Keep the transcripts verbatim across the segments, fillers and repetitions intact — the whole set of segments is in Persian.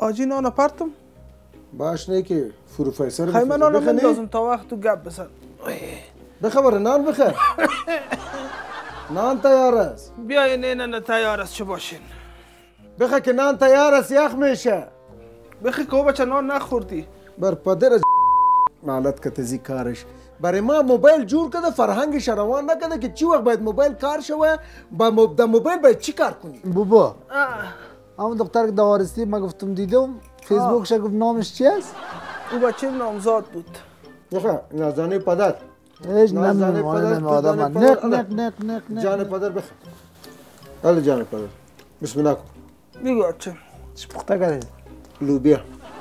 آجی نان پرتم باش نه که پروفسور خیلی من نان بندازم تا وقت تو گپ بزن بخبر نان بخیر نان تیار است بیاین نه نه تیار است چه باشین بخه که نان تیار است یخ میشه بخی که بچه نان نخوردی بر پدر نالت کتزی کارش برای ما موبایل جور کده فرهنگش روان نکده که چی وقت باید موبایل کار شوه با مب... دا موبایل باید چی کار کنی بابا همون دختر که دوارستی ما گفتم دیدم فیسبوکش گفت نامش چی است؟ او بچه نامزاد بود بخه نازانه پدر ایش نمیدونم آدم آدم نق نق نق نق نق جان پدر بخه بله جان پدر بسم الله کن بگو چه چی پخته کرده؟ لوبیا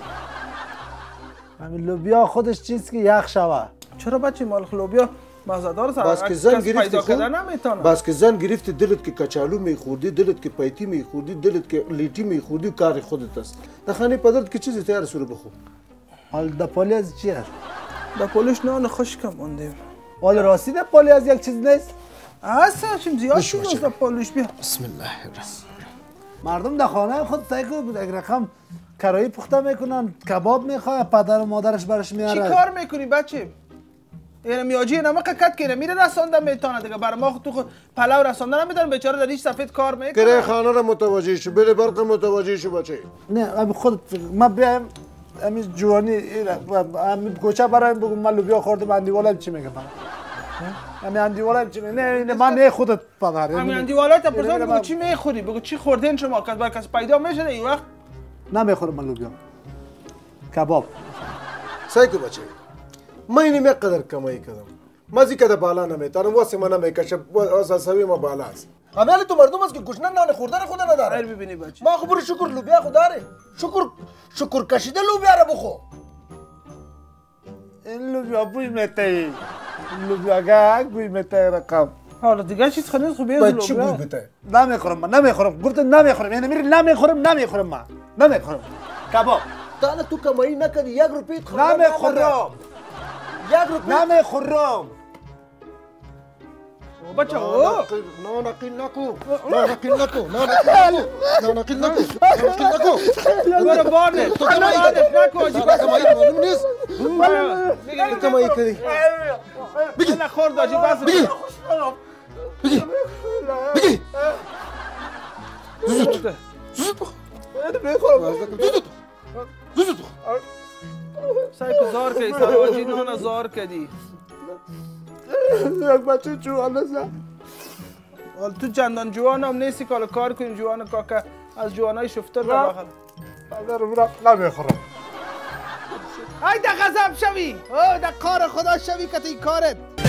همین لوبیا خودش چیز که یخ شوه چرا بچه مال لوبیا مزه‌دار سر بس که زن گرفتی خود بس که زن گرفتی دلت که کچالو میخوردی دلت که پیتی میخوردی دلت که لیتی میخوردی کار خودت است در خانه پدرت که چیزی تیار سورو بخو حال دپالی از چی است؟ دپالیش نان خشک موندیم حال راستی دپالی از یک چیز نیست؟ هست چیم زیاد شد از دپالیش بیا بسم الله الرحمن مردم در خانه خود سعی کنه یک رقم کرایی پخته میکنن کباب میخواد پدر و مادرش برش میاره چی کار میکنی بچه؟ اینم میاجی نمک کت کنه میره رساندن میتونه دیگه برای ما خود تو خود پلاو رساندن نمیدن بیچاره در هیچ سفید کار میکنه کره خانه را متوجه شو بله برق متوجه شو بچه نه ابی خود ما بیایم همین جوانی همین کوچه برایم بگم من لوبیا خوردم اندیوالم چی میگه من همین اندیوالم چی میگه نه نه من نه خودت پدر همین اندیوالات پرسان بگو چی میخوری بگو چی خوردین شما کس بر کس پیدا میشه این وقت نمیخورم من لوبیا کباب سعی کو بچه من اینی مقدر کمایی کردم مزی کده بالا نمیتونم واسه من نمیکشه اساساوی ما بالا است امیال تو مردم است که گوشنه نان خوردن خود نداره خیر ببینی بچه ما خبر شکر لوبیا خود داره شکر شکر کشیده لوبیا را بخو این لوبیا بوی میته این لوبیا گه بوی میته رقم حالا دیگه چیز خنید خوب بیاد باید چی بوی بته نمیخورم من نمیخورم گفتم نمیخورم یعنی میری نمیخورم نمیخورم من نمیخورم کباب تا تو کمایی نکردی یک روپیه نمیخورم یک روپیه نمیخورم بچه او نه نقیل نکو نه نقیل نکو نه نقیل نکو نه نقیل نکو نه نقیل نکو برو بانه تو کمایی نکو جی بس کمایی معلوم نیست بگی کمایی کردی بگی نخورد آجی بس بگی بگی بگی زود زود بخور نمیخورم زود زود سعی که زار کردی سر آجی نان زار کردی یک بچه جوان است حال تو چندان جوان هم نیستی که کار کنیم جوان کاکا از جوانای شفتر در بخل اگر برم نمیخورم ای در غضب شوی او در کار خدا شوی که تی کارت